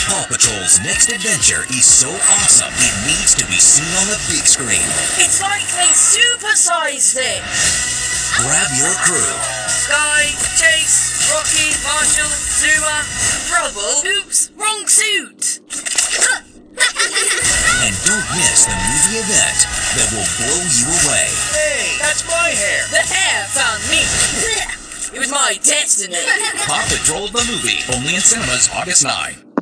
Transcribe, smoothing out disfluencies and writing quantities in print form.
Paw Patrol's next adventure is so awesome it needs to be seen on the big screen. It's like they supersized it! Grab your crew. Skye, Chase, Rocky, Marshall, Zuma, Rubble. Oops, wrong suit! And don't miss the movie event that will blow you away. Hey, that's my hair! The hair found me! It was my destiny! Paw Patrol the movie, only in cinemas August 9.